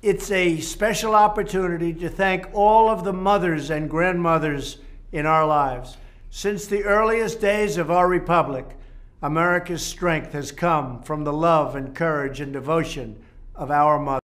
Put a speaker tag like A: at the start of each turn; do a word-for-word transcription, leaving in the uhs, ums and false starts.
A: It's a special opportunity to thank all of the mothers and grandmothers in our lives. Since the earliest days of our republic, America's strength has come from the love and courage and devotion of our mothers.